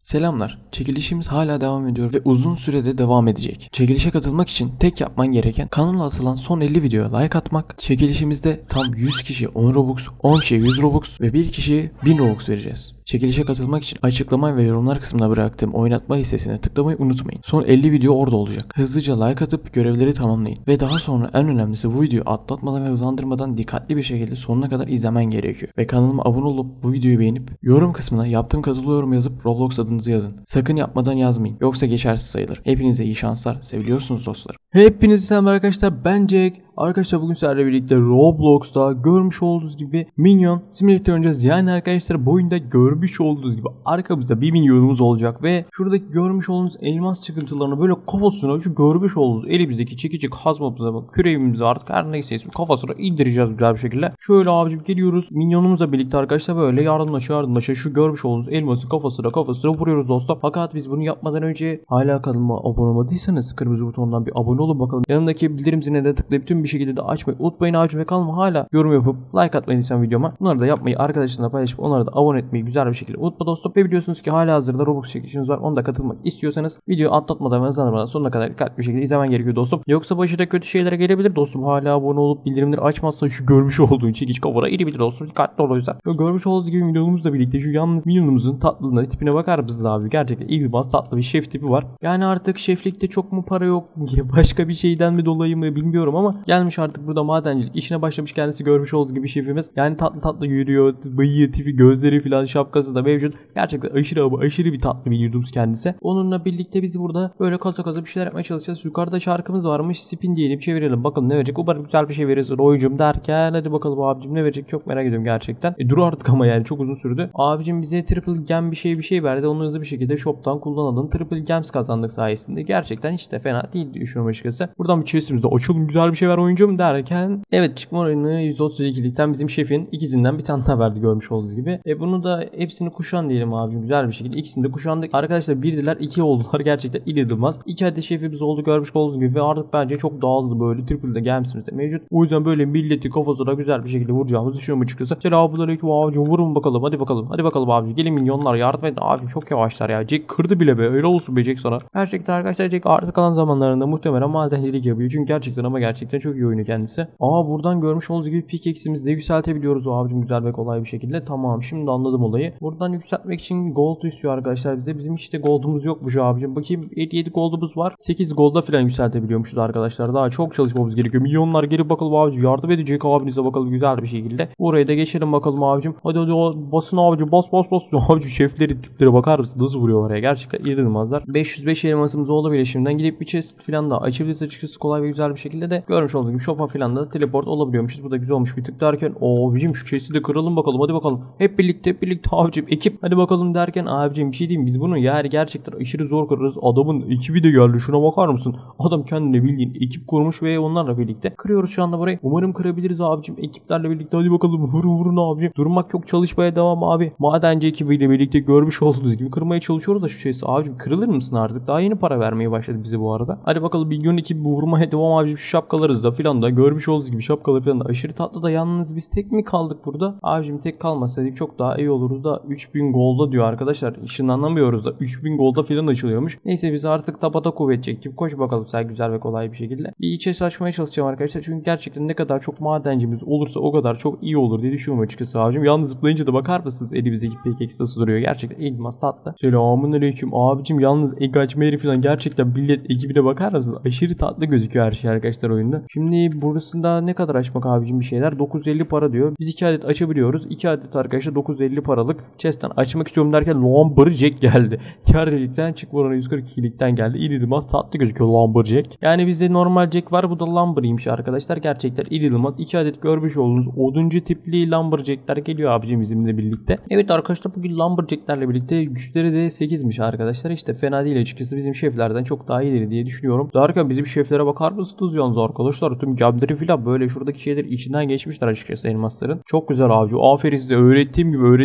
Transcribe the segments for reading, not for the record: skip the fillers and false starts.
Selamlar. Çekilişimiz hala devam ediyor ve uzun sürede devam edecek. Çekilişe katılmak için tek yapman gereken kanala atılan son 50 videoya like atmak. Çekilişimizde tam 100 kişi 10 Robux, 10 kişiye 100 Robux ve 1 kişiye 1000 Robux vereceğiz. Çekilişe katılmak için açıklama ve yorumlar kısmına bıraktığım oynatma listesine tıklamayı unutmayın. Son 50 video orada olacak. Hızlıca like atıp görevleri tamamlayın. Ve daha sonra en önemlisi bu videoyu atlatmadan ve hızlandırmadan dikkatli bir şekilde sonuna kadar izlemen gerekiyor. Ve kanalıma abone olup bu videoyu beğenip yorum kısmına yaptığım katılıyorum yazıp Roblox adınızı yazın. Sakın yapmadan yazmayın. Yoksa geçersiz sayılır. Hepinize iyi şanslar. Seviliyorsunuz dostlar. Hepinize selam arkadaşlar, ben Jack. Arkadaşlar bugün sizlerle birlikte Roblox'ta görmüş olduğunuz gibi Minyon Simulator oynayacağız. Yani arkadaşlar bu oyunda görmüş olduğunuz gibi arkamızda 1 milyonumuz olacak ve şuradaki görmüş olduğunuz elmas çıkıntılarını böyle kafasına şu görmüş olduğunuz elimizdeki çekici kazmamıza bak, küreğimizi artık her neyse ismi kafasına indireceğiz güzel bir şekilde. Şöyle abicim geliyoruz minyonumuzla birlikte arkadaşlar böyle yardımlaşa şu görmüş olduğunuz elması kafasına vuruyoruz dostlar. Fakat biz bunu yapmadan önce hala kanalıma abone olmadıysanız kırmızı butondan bir abone olun bakalım. Yanındaki bildirim ziline de tıklayıp tüm bir şekilde de açmayı unutmayın abicim ve kanalıma hala yorum yapıp like atmayı lütfen videoma. Bunları da yapmayı, arkadaşlarına paylaşıp onlara da abone etmeyi güzel bir şekilde unutma dostum. Ve biliyorsunuz ki hala hazırda Roblox çekilişimiz var. Onu da katılmak istiyorsanız videoyu atlatmadan ve hızlandırmadan sonuna kadar dikkatli bir şekilde izlemen gerekiyor dostum. Yoksa başına kötü şeylere gelebilir dostum. Hala abone olup bildirimleri açmazsan şu görmüş olduğun çekiç kafana inebilir dostum. Dikkatli ol o yüzden. Görmüş olduğunuz gibi milyonumuzla birlikte şu yalnız milyonumuzun tatlılığına, tipine bakar mısınız abi? Gerçekten ilginç tatlı bir şef tipi var. Yani artık şeflikte çok mu para yok? Başka bir şeyden mi dolayı mı bilmiyorum ama gelmiş artık burada madencilik işine başlamış, kendisi görmüş olduğunuz gibi şefimiz. Yani tatlı yürüyor, bıyığı, tipi, gözleri filan, şapkası da mevcut. Gerçekten aşırı bir tatlı bir yurdumuz kendisi. Onunla birlikte biz burada böyle kasa bir şeyler yapmaya çalışacağız. Yukarıda şarkımız varmış. Spin diyelim, çevirelim bakalım ne verecek. Umarım güzel bir şey verirsin oyuncum derken hadi bakalım abicim ne verecek, çok merak ediyorum gerçekten. Dur artık ama yani çok uzun sürdü. Abicim bize triple gem bir şey verdi. Onu hızlı bir şekilde shop'tan kullanalım. Triple gems kazandık sayesinde. Gerçekten hiç de fena değil düşünüyorum açıkçası. Buradan bir chest'imizde açalım, güzel bir şey ver oyuncum derken evet, çıkma oranı %32'likten bizim şefin ikizinden bir tane daha verdi görmüş olduğunuz gibi. Bunu da hepsini kuşan diyelim abicim güzel bir şekilde. İkisini de kuşandık. Arkadaşlar birdiler 2 oldular. Gerçekten inanılmaz. 2 adet şefimiz oldu görmüş olduğunuz gibi ve artık bence çok daha hızlı böyle triple de gemsimiz de mevcut. O yüzden böyle milleti kafasına güzel bir şekilde vuracağımızı düşünüyorum açıkçası. Selamünaleyküm abicim, vurun bakalım, hadi bakalım abicim. Gelin minyonlar, yardım edin abicim, çok yavaşlar ya. Jack kırdı bile be, öyle olsun be Jack sana. Gerçekten arkadaşlar Jack artık kalan zamanlarında muhtemelen madencilik yapıyor. Çünkü gerçekten çok iyi oyunu kendisi. Buradan görmüş olduğunuz gibi pickaxe'imizi de yükseltebiliyoruz o abicim güzel ve kolay bir şekilde. Tamam, şimdi anladım olayı. Buradan yükseltmek için gold istiyor arkadaşlar bize. Bizim işte gold'umuz yokmuş abicim. Bakayım 7 gold'umuz var. 8 gold'a falan yükseltebiliyormuşuz arkadaşlar. Daha çok çalışmamız gerekiyor. Milyonlar gelip bakalım abicim. Yardım edecek abinize bakalım güzel bir şekilde. Buraya da geçelim bakalım abicim. Hadi basın abicim, bas. Abicim şefleri tiplere bakar mısın? Nasıl vuruyor oraya? Gerçekten inanılmazlar. 505 elmasımız oldu bile şimdiden. Gidip bir chest falan da açabiliriz açıkçası kolay ve güzel bir şekilde de. Görmüş olduğunuz gibi shop'a falan da teleport olabiliyormuşuz. Bu da güzel olmuş bir tık derken abicim şu chest'i de kıralım bakalım, hadi bakalım. Hep birlikte abicim ekip hadi bakalım derken abicim bir şey diyeyim, biz bunu yani gerçekten aşırı zor kırarız. Adamın ekibi de geldi, şuna bakar mısın? Adam kendine bildiğin ekip kurmuş ve onlarla birlikte kırıyoruz şu anda burayı. Umarım kırabiliriz abicim ekiplerle birlikte, hadi bakalım vurun abicim. Durmak yok, çalışmaya devam abi. Madenci ekibiyle birlikte görmüş olduğunuz gibi kırmaya çalışıyoruz da şu chest'i abicim, kırılır mısın artık? Daha yeni para vermeye başladı bize bu arada. Hadi bakalım milyon ekibi vurmaya devam abicim, şu şapkalarız da filan da görmüş olduğunuz gibi şapkaları filan da aşırı tatlı da. Yalnız biz tek mi kaldık burada? Abicim tek kalmasaydık çok daha iyi olurdu da 3000 golda diyor arkadaşlar. Işınlanamıyoruz da 3000 golda filan açılıyormuş. Neyse biz artık tabata kuvvet çektik. Koş bakalım sen güzel ve kolay bir şekilde. Bir içe açmaya çalışacağım arkadaşlar. Çünkü gerçekten ne kadar çok madencimiz olursa o kadar çok iyi olur diye düşünüyorum açıkçası abicim. Yalnız zıplayınca da bakar mısınız elimizdeki pickaxe nasıl duruyor? Gerçekten ilginç tatlı. Selamünaleyküm abicim. Yalnız egg açma yeri filan gerçekten millet ekibine bakar mısınız? Aşırı tatlı gözüküyor her şey arkadaşlar oyunda. Şimdi burasında ne kadar açmak abicim bir şeyler? 950 para diyor. Biz 2 adet açabiliyoruz. 2 adet arkadaşlar 950 paralık chest'ten açmak istiyorum derken Lumberjack geldi. Yarılikten çıkma oranı 142'likten geldi. İnanılmaz tatlı gözüküyor Lumberjack. Yani bizde normal Jack var, bu da Lumber'ıymış arkadaşlar. Gerçekten inanılmaz. 2 adet görmüş olduğunuz oduncu tipli Lumberjack'ler geliyor abicim bizimle birlikte. Evet arkadaşlar bugün Lumberjack'lerle birlikte güçleri de 8'miş arkadaşlar. İşte fena değil açıkçası, bizim şeflerden çok daha iyileri diye düşünüyorum. Derken bizim şeflere bakar mısınız yalnız arkadaşlar? Tüm gemleri filan böyle şuradaki şeyler içinden geçmişler açıkçası elmasların. Çok güzel abi. Aferin size, öğrettiğim gibi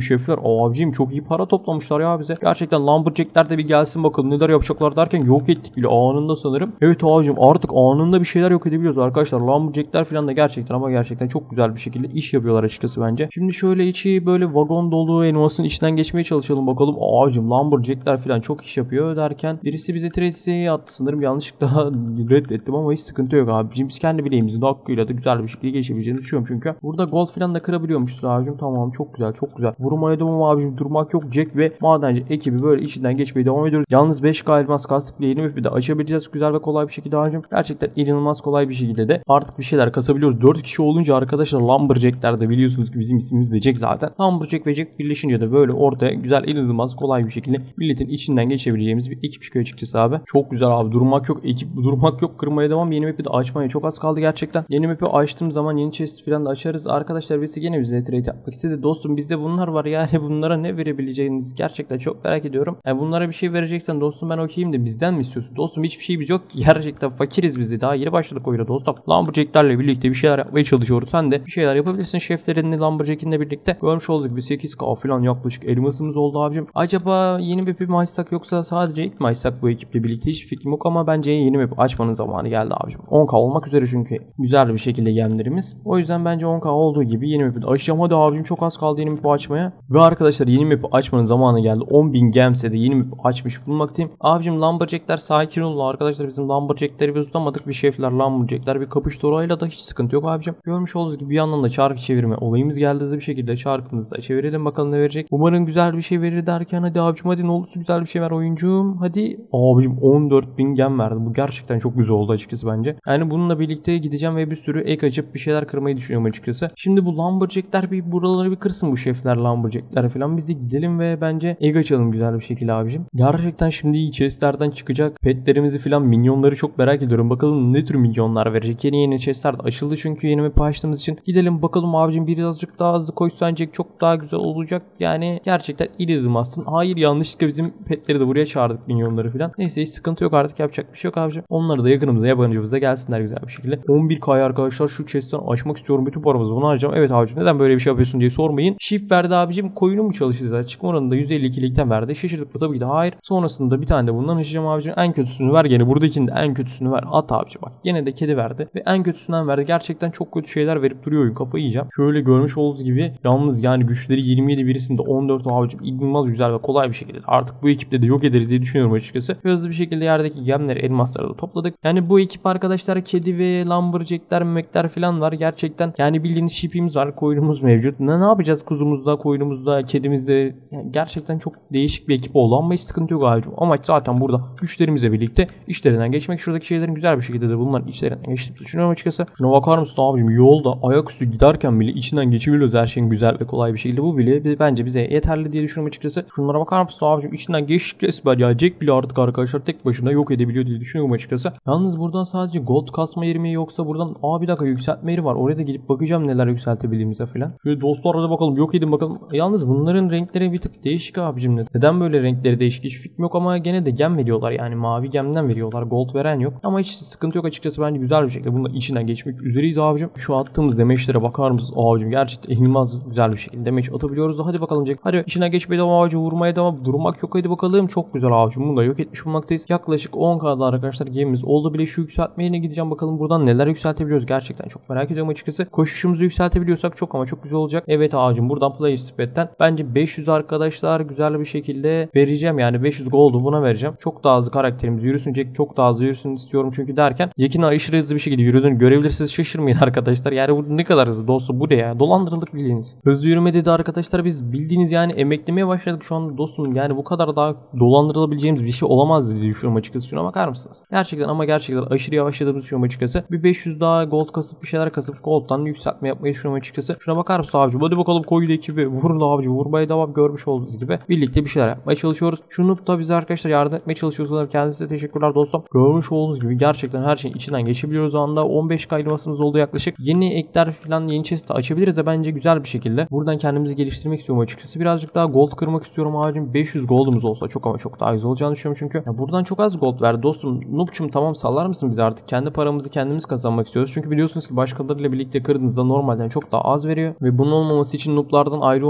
şefler. Abicim çok iyi para toplamışlar ya bize. Gerçekten Lumberjack'ler de bir gelsin bakalım neler yapacaklar derken yok ettik bile anında sanırım. Evet abicim artık anında bir şeyler yok edebiliyoruz arkadaşlar. Lumberjack'ler falan da gerçekten ama gerçekten çok güzel bir şekilde iş yapıyorlar açıkçası bence. Şimdi şöyle içi böyle vagon dolu elmasın içinden geçmeye çalışalım bakalım. Abicim Lumberjack'ler falan çok iş yapıyor derken birisi bize trade isteği attı sanırım, yanlışlıkla reddettim ama hiç sıkıntı yok abicim. Biz kendi bileğimizin de hakkıyla da güzel bir şekilde geçebileceğini düşünüyorum çünkü. Burada gold falan da kırabiliyormuşuz abicim. Tamam çok güzel çok güzel. Vurmaya devam abicim, durmak yok. Jack ve madenci ekibi böyle içinden geçmeye devam ediyoruz. Yalnız 5K elmas kastık bile yeni map'i de açabileceğiz güzel ve kolay bir şekilde abicim. Gerçekten inanılmaz kolay bir şekilde de artık bir şeyler kasabiliyoruz. 4 kişi olunca arkadaşlar Lumberjack'ler de biliyorsunuz ki bizim ismimiz de Jack zaten. Lumberjack ve Jack birleşince de böyle ortaya güzel, inanılmaz kolay bir şekilde milletin içinden geçebileceğimiz bir ekip çıkıyor açıkçası abi. Çok güzel abi, durmak yok. Ekip durmak yok, kırmaya devam. Yeni map'i de açmaya çok az kaldı gerçekten. Yeni map'i açtığım zaman yeni chest falan da açarız. Arkadaşlar birisi gene bize trade yapmak istedi. Dostum bizde bunlar var yani bunlara ne verebileceğinizi gerçekten çok merak ediyorum. Yani bunlara bir şey vereceksen dostum ben okeyim de bizden mi istiyorsun? Dostum hiçbir şeyimiz yok ki. Gerçekten fakiriz biz de. Daha yeni başladık oyuna dostum. Lumberjack'lerle birlikte bir şeyler yapmaya çalışıyoruz. Sen de bir şeyler yapabilirsin. Şeflerinle Lumberjack'inle birlikte. Görmüş olduk bir 8K falan yaklaşık elmasımız oldu abicim. Acaba yeni map'i mi açsak yoksa sadece ilk mi açsak bu ekiple birlikte? Hiç fikrim yok ama bence yeni map açmanın zamanı geldi abicim. 10K olmak üzere çünkü güzel bir şekilde gemlerimiz. O yüzden bence 10K olduğu gibi yeni map'i açacağım. Hadi abicim çok az kaldı yeni map'i açmaya. Ve arkadaşlar yeni map'i açmanın zamanı geldi. 10.000 gemse de yeni map'i açmış bulunmaktayım. Abicim Lumberjack'ler sakin olun arkadaşlar. Bizim Lumberjack'leri biz tutamadık. Bir şefler Lumberjack'ler bir kapıştı, orayla da hiç sıkıntı yok abicim. Görmüş olduğunuz gibi bir yandan da çarkı çevirme olayımız geldi, hızlı bir şekilde çarkımızı da çevirelim bakalım ne verecek. Umarım güzel bir şey verir derken hadi abicim hadi ne olursa güzel bir şey ver oyuncum. Hadi abicim 14.000 gem verdi. Bu gerçekten çok güzel oldu açıkçası bence. Yani bununla birlikte gideceğim ve bir sürü ek açıp bir şeyler kırmayı düşünüyorum açıkçası. Şimdi bu Lumberjack'ler bir buraları bir kırsın, bu şefler Lumberjack'ler falan. Biz de gidelim ve bence egg açalım güzel bir şekilde abicim. Gerçekten şimdi iyi chestlerden çıkacak petlerimizi falan, minyonları çok merak ediyorum. Bakalım ne tür minyonlar verecek. Yeni chestler de açıldı çünkü yeni map açtığımız için. Gidelim bakalım abicim, birazcık daha hızlı koşsan Jack çok daha güzel olacak. Yani gerçekten iyi dedim aslında. Hayır yanlışlıkla bizim petleri de buraya çağırdık, minyonları falan. Neyse hiç sıkıntı yok, artık yapacak bir şey yok abicim. Onları da yakınımıza, yabancımıza gelsinler güzel bir şekilde. 11K arkadaşlar, şu chest'ten açmak istiyorum. Bütün paramızı bunu harcayacağım. Evet abicim neden böyle bir şey yapıyorsun diye sormayın. Shift verdi abicim. Koyunu mu çalışacağız? Çıkma oranında %52'likten verdi. Şaşırdık mı? Tabii ki de hayır. Sonrasında bir tane de bundan açacağım abicim. En kötüsünü ver gene. Buradakinin de en kötüsünü ver. At abicim bak. Gene de kedi verdi. Ve en kötüsünden verdi. Gerçekten çok kötü şeyler verip duruyor oyun. Kafayı yiyeceğim. Şöyle görmüş olduğunuz gibi yalnız yani güçleri 27, birisinde 14 abicim. İnanılmaz güzel ve kolay bir şekilde artık bu ekipte de yok ederiz diye düşünüyorum açıkçası. Hızlı bir şekilde yerdeki gemleri, elmasları da topladık. Yani bu ekip arkadaşlar kedi ve Lumberjack'ler, memekler falan var. Gerçekten yani bildiğiniz ship'imiz var. Koyunumuz mevcut. Ne yapacağız kuzumuzda, koyunumuzda, kedimizde? Yani gerçekten çok değişik bir ekip oldu ama hiç sıkıntı yok abicim. Amaç zaten burada güçlerimizle birlikte işlerinden geçmek. Şuradaki şeylerin güzel bir şekilde de bunların içlerinden geçtiğimizi düşünüyorum açıkçası. Şuna bakar mısın abicim? Yolda ayaküstü giderken bile içinden geçebiliyoruz her şeyin güzel ve kolay bir şekilde. Bu bile bence bize yeterli diye düşünüyorum açıkçası. Şunlara bakar mısın abicim? İçinden geçtik resmen ya. Jack bile artık arkadaşlar tek başına yok edebiliyor diye düşünüyorum açıkçası. Yalnız buradan sadece gold kasma yeri mi yoksa buradan bir dakika yükseltme yeri var. Oraya da gidip bakacağım neler yükseltebildiğimize falan. Şöyle dostlar hadi bakalım yok edin bakalım. Yalnız bunların renkleri bir tık değişik abicim. Neden böyle renkleri değişik hiç fikrim yok ama gene de gem veriyorlar yani mavi gemden veriyorlar. Gold veren yok. Ama hiç sıkıntı yok açıkçası, bence güzel bir şekilde bunun içinden geçmek üzereyiz abicim. Şu attığımız demeçlere bakar mısınız abicim? Gerçekten inanılmaz güzel bir şekilde demeç atabiliyoruz da hadi bakalım Jack. Hadi içinden geçmeye devam abicim, vurmaya devam, durmak yok hadi bakalım. Çok güzel abicim, bunu da yok etmiş bulmaktayız. Yaklaşık 10K'da arkadaşlar gemimiz oldu bile. Şu yükseltme yerine gideceğim bakalım buradan neler yükseltebiliyoruz. Gerçekten çok merak ediyorum açıkçası. Koşuşumuzu yükseltebiliyorsak çok ama çok güzel olacak. Evet abicim buradan Player Spread'den bence 500 arkadaşlar güzel bir şekilde vereceğim. Yani 500 gold'u buna vereceğim. Çok daha hızlı karakterimiz yürüsün. Jack çok daha hızlı yürüsün istiyorum çünkü derken Jack'in aşırı hızlı bir şekilde yürüdüğünü görebilirsiniz. Şaşırmayın arkadaşlar. Yani bu ne kadar hızlı dostum, bu ne ya? Dolandırıldık bildiğiniz. Hızlı yürüme dedi arkadaşlar, biz bildiğiniz yani emeklemeye başladık şu anda dostum. Yani bu kadar daha dolandırılabileceğimiz bir şey olamaz diye düşünüyorum açıkçası. Şuna bakar mısınız? Gerçekten ama gerçekten aşırı yavaşladığımızı düşünüyorum açıkçası. Bir 500 daha gold kasıp bir şeyler kasıp gold'dan yükseltme yapmayı düşünüyorum açıkçası. Şuna bakar mısın abicim? Hadi bakalım koyun ekibi. Vurun abicim. Vurmaya devam, görmüş olduğunuz gibi. Birlikte bir şeyler yapmaya çalışıyoruz. Şunu da bize arkadaşlar yardım etmeye çalışıyorsunuz. Kendinize teşekkürler dostum. Görmüş olduğunuz gibi gerçekten her şeyin içinden geçebiliyoruz o anda. 15K elmasımız oldu yaklaşık. Yeni ekler falan, yeni chest açabiliriz de bence güzel bir şekilde. Buradan kendimizi geliştirmek istiyorum açıkçası. Birazcık daha gold kırmak istiyorum abicim. 500 gold'umuz olsa çok ama çok daha güzel olacağını düşünüyorum çünkü. Ya buradan çok az gold verdi dostum. Noob'cum tamam sallar mısın bize artık? Kendi paramızı kendimiz kazanmak istiyoruz. Çünkü biliyorsunuz ki başkalarıyla birlikte kırdığınızda normalden çok daha az veriyor. Ve bunun olmaması için noob'lardan ayrı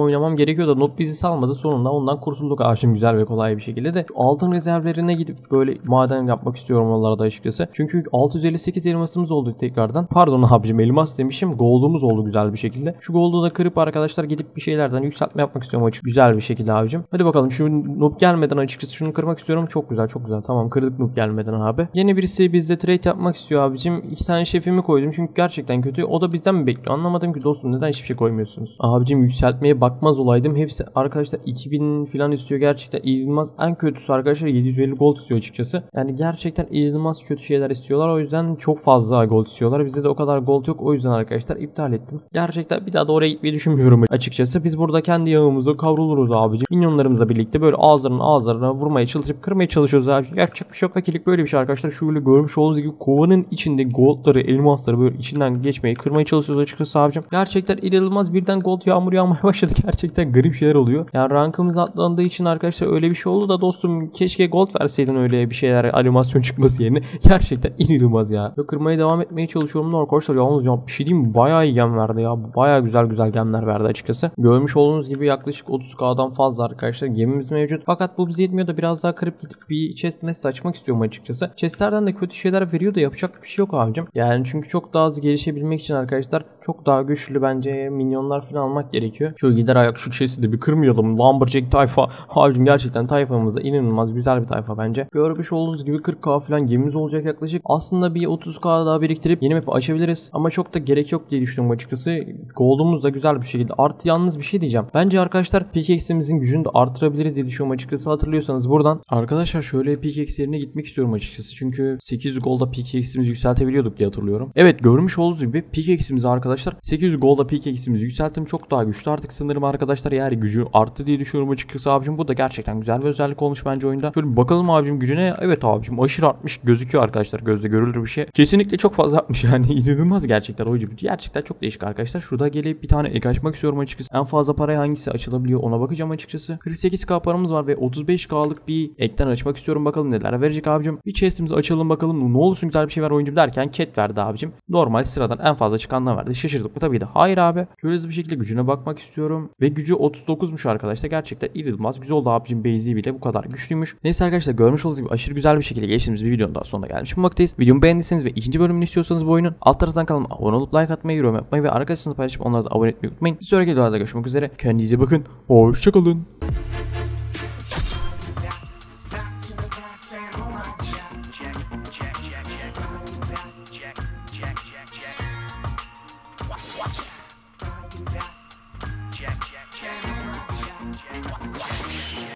oynamam gerekiyor da noob bizi salmadı. Sonunda ondan kurtulduk abicim güzel ve kolay bir şekilde de. Şu altın rezervlerine gidip böyle maden yapmak istiyorum onlarda açıkçası. Çünkü 658 elmasımız oldu tekrardan. Pardon abicim elmas demişim. Gold'umuz oldu güzel bir şekilde. Şu gold'u da kırıp arkadaşlar gidip bir şeylerden yükseltme yapmak istiyorum açık. Güzel bir şekilde abicim. Hadi bakalım şu noob gelmeden açıkçası şunu kırmak istiyorum. Çok güzel çok güzel. Tamam kırdık noob gelmeden abi. Yeni birisi bizde trade yapmak istiyor abicim. 2 tane şefimi koydum çünkü gerçekten kötü. O da bizden mi bekliyor? Anlamadım ki dostum neden hiçbir şey koymuyorsunuz? Abicim yükseltmeye bakmaz olaydım. Hepsi arkadaşlar 2000 falan istiyor. Gerçekten inanılmaz. En kötüsü arkadaşlar 750 gold istiyor açıkçası. Yani gerçekten inanılmaz kötü şeyler istiyorlar. O yüzden çok fazla gold istiyorlar. Bizde de o kadar gold yok. O yüzden arkadaşlar iptal ettim. Gerçekten bir daha da oraya gitmeyi düşünmüyorum açıkçası. Biz burada kendi yağımızda kavruluruz abicim. Minyonlarımızla birlikte böyle ağızlarına vurmaya çalışıp kırmaya çalışıyoruz abi. Yapacak bir şey yok. Fakirlik böyle bir şey arkadaşlar. Şöyle görmüş olduğunuz gibi kovanın içinde goldları, elmasları böyle içinden geçmeyi, kırmaya çalışıyoruz açıkçası abicim. Gerçekten inanılmaz birden gold yağmur yağmaya başladı. Gerçekten garip şeyler oluyor. Yani rankımız atlandığı için arkadaşlar öyle bir şey oldu da dostum keşke gold verseydin öyle bir şeyler animasyon çıkması yerine. Gerçekten inanılmaz ya. Ve kırmaya devam etmeye çalışıyorum da arkadaşlar yalnız ya bir şey diyeyim mi? Bayağı iyi gem verdi ya. Bayağı güzel gemler verdi açıkçası. Görmüş olduğunuz gibi yaklaşık 30k'dan fazla arkadaşlar gemimiz mevcut. Fakat bu bize yetmiyor da biraz daha kırıp gidip bir chest nest açmak istiyorum açıkçası. Chestlerden de kötü şeyler veriyor da yapacak bir şey yok abicim. Yani çünkü çok daha hızlı gelişebilmek için arkadaşlar çok daha güçlü bence minyonlar falan almak gerekiyor. Şöyle gider ayak şu chest'i de bir kırmayalım. Lumberjack tayfa. Abicim gerçekten tayfamızda inanılmaz güzel bir tayfa bence. Görmüş olduğunuz gibi 40k falan gemimiz olacak yaklaşık. Aslında bir 30k daha biriktirip yeni map açabiliriz. Ama çok da gerek yok diye düşünüyorum açıkçası. Gold'umuz da güzel bir şekilde. Artı yalnız bir şey diyeceğim. Bence arkadaşlar pickaxe'imizin gücünü de artırabiliriz diye düşünüyorum açıkçası. Hatırlıyorsanız buradan. Arkadaşlar şöyle pickaxe yerine gitmek istiyorum açıkçası. Çünkü 800 gold'a pickaxe'imizi yükseltebiliyorduk diye hatırlıyorum. Evet görmüş olduğunuz gibi pickaxe'imizi arkadaşlar 800 gold'a pickaxe'imizi yükselttim. Çok daha güçlü artık sanırım arkadaşlar. Yani gücü arttı diye düşünüyorum açıkçası abicim. Bu da gerçekten güzel bir özellik olmuş bence oyunda. Şöyle bir bakalım abicim gücüne. Evet abicim aşırı artmış gözüküyor arkadaşlar. Gözle görülür bir şey. Kesinlikle çok fazla artmış yani. İnanılmaz gerçekten oyuncu. Gerçekten çok değişik arkadaşlar. Şurada gelip bir tane ek açmak istiyorum açıkçası. En fazla paraya hangisi açılabiliyor ona bakacağım açıkçası. 48k paramız var ve 35k'lık bir ekten açmak istiyorum. Bakalım neler verecek abicim. Bir chest'imizi açalım bakalım. Ne olursun güzel bir şey ver oyuncum derken cat verdi abicim. Normal sıradan en fazla çıkandan verdi. Şaşırdık mı? Tabii ki de hayır abi. Şöyle hızlı bir şekilde gücüne bakmak istiyorum. Ve gücü 39'muş arkadaşlar. Gerçekten inanılmaz. Güzel oldu abicim. Base'i bile bu kadar güçlüymüş. Neyse arkadaşlar görmüş olduğunuz gibi aşırı güzel bir şekilde geçtiğimiz bir videonun daha sonuna gelmiş bulunmaktayız. Videomu beğendiyseniz ve ikinci bölümünü istiyorsanız bu oyunun alt taraftan kanalıma abone olup like atmayı, yorum yapmayı ve arkadaşlarınızla paylaşıp onlara da abone etmeyi unutmayın. Bir sonraki videolarda görüşmek üzere. Kendinize bakın. Hoşçakalın.